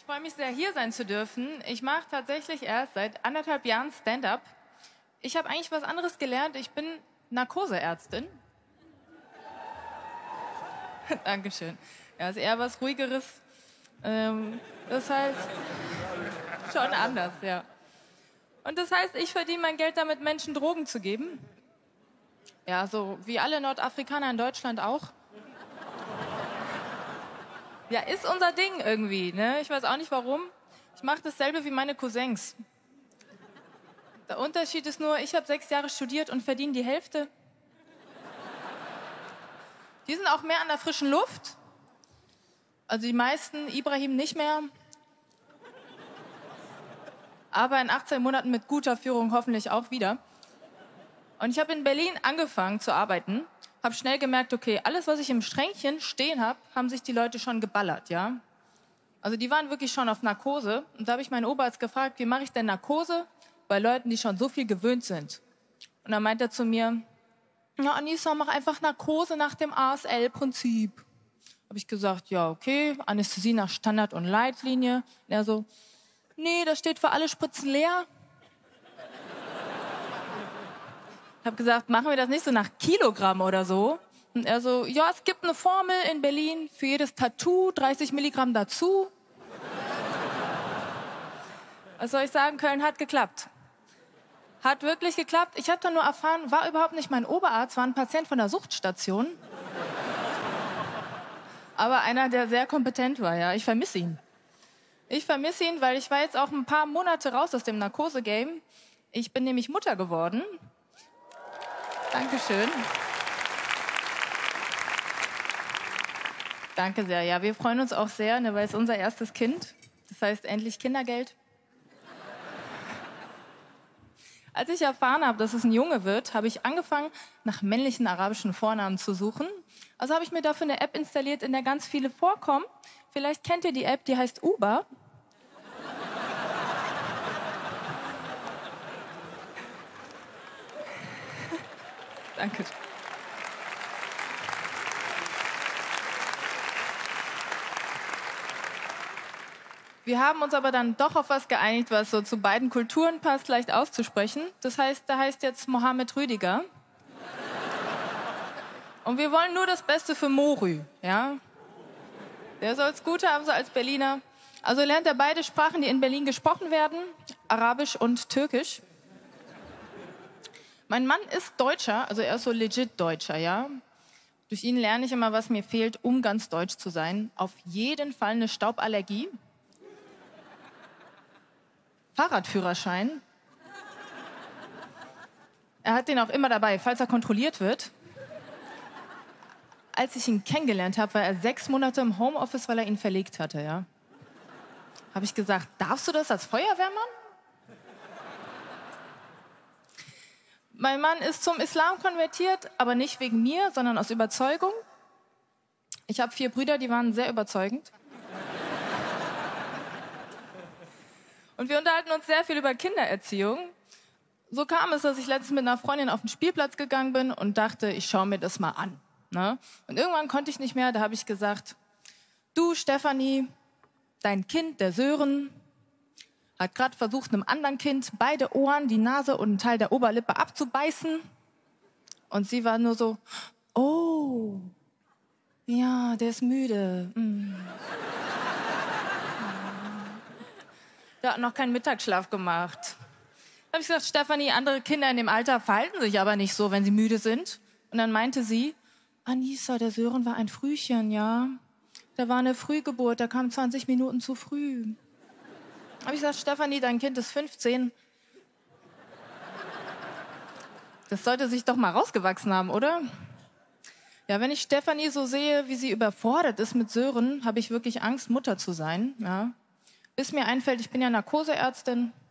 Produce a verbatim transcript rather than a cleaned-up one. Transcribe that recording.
Ich freue mich sehr, hier sein zu dürfen. Ich mache tatsächlich erst seit anderthalb Jahren Stand-up. Ich habe eigentlich was anderes gelernt. Ich bin Narkoseärztin. Dankeschön. Ja, ist eher was Ruhigeres. Ähm, das heißt, schon anders, ja. Und das heißt, ich verdiene mein Geld damit, Menschen Drogen zu geben. Ja, so wie alle Nordafrikaner in Deutschland auch. Ja, ist unser Ding irgendwie, ne? Ich weiß auch nicht warum. Ich mache dasselbe wie meine Cousins. Der Unterschied ist nur, ich habe sechs Jahre studiert und verdiene die Hälfte. Die sind auch mehr an der frischen Luft. Also die meisten, Ibrahim nicht mehr. Aber in achtzehn Monaten mit guter Führung hoffentlich auch wieder. Und ich habe in Berlin angefangen zu arbeiten. Habe schnell gemerkt, okay, alles, was ich im Schränkchen stehen habe, haben sich die Leute schon geballert, ja. Also die waren wirklich schon auf Narkose. Und da habe ich meinen Oberarzt gefragt, wie mache ich denn Narkose bei Leuten, die schon so viel gewöhnt sind? Und dann meint er zu mir, ja, Anissa, mach einfach Narkose nach dem A S L-Prinzip. Habe ich gesagt, ja, okay, Anästhesie nach Standard- und Leitlinie. Und er so, nee, das steht für alle Spritzen leer. Ich habe gesagt, machen wir das nicht so nach Kilogramm oder so? Und er so, ja, es gibt eine Formel in Berlin für jedes Tattoo, dreißig Milligramm dazu. Was soll ich sagen, Köln hat geklappt. Hat wirklich geklappt. Ich habe dann nur erfahren, war überhaupt nicht mein Oberarzt, war ein Patient von der Suchtstation. Aber einer, der sehr kompetent war, ja. Ich vermisse ihn. Ich vermisse ihn, weil ich war jetzt auch ein paar Monate raus aus dem Narkose-Game. Ich bin nämlich Mutter geworden. Dankeschön. Danke sehr. Ja, wir freuen uns auch sehr, ne, weil es unser erstes Kind. Das heißt, endlich Kindergeld. Als ich erfahren habe, dass es ein Junge wird, habe ich angefangen, nach männlichen arabischen Vornamen zu suchen. Also habe ich mir dafür eine App installiert, in der ganz viele vorkommen. Vielleicht kennt ihr die App, die heißt Uber. Danke. Wir haben uns aber dann doch auf was geeinigt, was so zu beiden Kulturen passt, leicht auszusprechen. Das heißt, da heißt jetzt Mohammed Rüdiger. Und wir wollen nur das Beste für Morü, ja? Der soll es gut haben, so als Berliner. Also lernt er beide Sprachen, die in Berlin gesprochen werden, Arabisch und Türkisch. Mein Mann ist Deutscher, also er ist so legit Deutscher, ja. Durch ihn lerne ich immer, was mir fehlt, um ganz deutsch zu sein. Auf jeden Fall eine Stauballergie. Fahrradführerschein. Er hat den auch immer dabei, falls er kontrolliert wird. Als ich ihn kennengelernt habe, war er sechs Monate im Homeoffice, weil er ihn verlegt hatte, ja. Habe ich gesagt, darfst du das als Feuerwehrmann? Mein Mann ist zum Islam konvertiert, aber nicht wegen mir, sondern aus Überzeugung. Ich habe vier Brüder, die waren sehr überzeugend. Und wir unterhalten uns sehr viel über Kindererziehung. So kam es, dass ich letztens mit einer Freundin auf den Spielplatz gegangen bin und dachte, ich schaue mir das mal an. Ne? Und irgendwann konnte ich nicht mehr, da habe ich gesagt, du Stefanie, dein Kind, der Sören, hat gerade versucht, einem anderen Kind beide Ohren, die Nase und einen Teil der Oberlippe abzubeißen. Und sie war nur so, oh, ja, der ist müde. Mm. Der hat noch keinen Mittagsschlaf gemacht. Da habe ich gesagt, Stefanie, andere Kinder in dem Alter verhalten sich aber nicht so, wenn sie müde sind. Und dann meinte sie, Anissa, der Sören war ein Frühchen, ja. Der war eine Frühgeburt, der kam zwanzig Minuten zu früh. Habe ich gesagt, Stefanie, dein Kind ist fünfzehn. Das sollte sich doch mal rausgewachsen haben, oder? Ja, wenn ich Stefanie so sehe, wie sie überfordert ist mit Sören, habe ich wirklich Angst, Mutter zu sein. Ja. Bis mir einfällt, ich bin ja Narkoseärztin.